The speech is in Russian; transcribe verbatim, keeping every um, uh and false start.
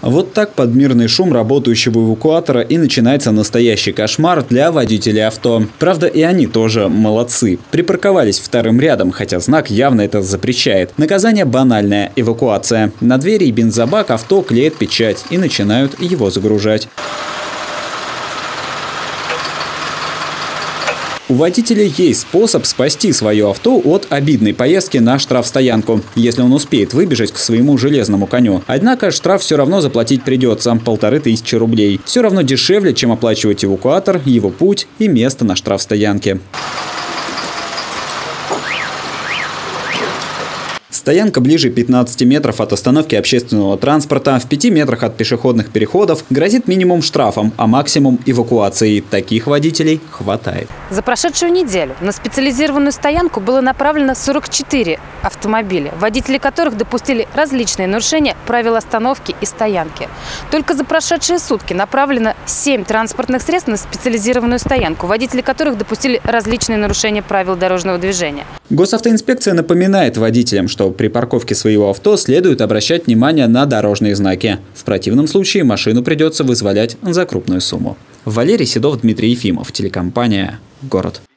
Вот так под мирный шум работающего эвакуатора и начинается настоящий кошмар для водителей авто. Правда, и они тоже молодцы. Припарковались вторым рядом, хотя знак явно это запрещает. Наказание банальное – эвакуация. На двери и бензобак авто клеят печать и начинают его загружать. У водителя есть способ спасти свое авто от обидной поездки на штрафстоянку, если он успеет выбежать к своему железному коню. Однако штраф все равно заплатить придется – полторы тысячи рублей. Все равно дешевле, чем оплачивать эвакуатор, его путь и место на штрафстоянке. Стоянка ближе пятнадцати метров от остановки общественного транспорта, в пяти метрах от пешеходных переходов, грозит минимум штрафом, а максимум эвакуацией. Таких водителей хватает. За прошедшую неделю на специализированную стоянку было направлено сорок четыре автомобиля, водители которых допустили различные нарушения правил остановки и стоянки. Только за прошедшие сутки направлено семь транспортных средств на специализированную стоянку, водители которых допустили различные нарушения правил дорожного движения. Госавтоинспекция напоминает водителям, что при парковке своего авто следует обращать внимание на дорожные знаки. В противном случае машину придется вызволять за крупную сумму. Валерий Седов, Дмитрий Ефимов, телекомпания «Город».